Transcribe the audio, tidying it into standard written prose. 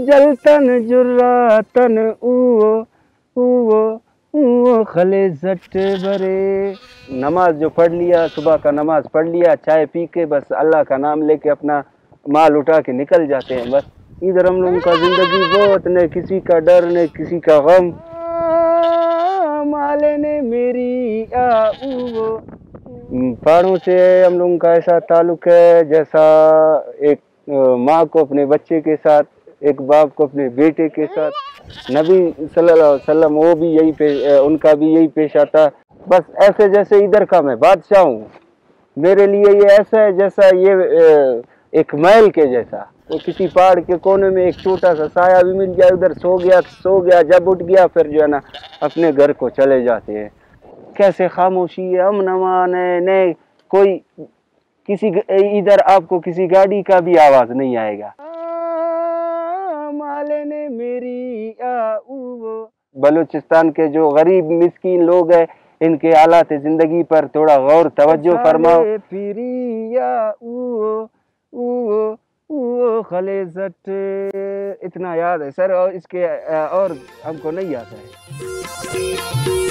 जलतन जुर्रातन खले जट बरे। नमाज जो पढ़ लिया, सुबह का नमाज पढ़ लिया, चाय पी के बस अल्लाह का नाम लेके अपना माल उठा के निकल जाते हैं। बस इधर हम लोगों का जिंदगी बहुत, न किसी का डर न किसी का गम। माले ने मेरी पहाड़ों से हम लोगों का ऐसा ताल्लुक है जैसा एक माँ को अपने बच्चे के साथ, एक बाप को अपने बेटे के साथ। नबी सल्लल्लाहु अलैहि वसल्लम वो भी यही उनका भी यही पेश आता। बस ऐसे जैसे इधर का मैं बादशाह हूँ, मेरे लिए ये ऐसा है जैसा ये एक महल के जैसा। तो किसी पहाड़ के कोने में एक छोटा सा साया भी मिल जाए, उधर सो गया, जब उठ गया फिर जो है ना अपने घर को चले जाते हैं। कैसे खामोशी है, अमन अमान है, न कोई किसी इधर आपको किसी गाड़ी का भी आवाज नहीं आएगा। माले ने मेरी बलूचिस्तान के जो गरीब मिस्कीन लोग हैं, इनके हालात जिंदगी पर थोड़ा गौर तवज्जो फरमाओ। खले जट इतना याद है सर, और इसके और हमको नहीं आता है।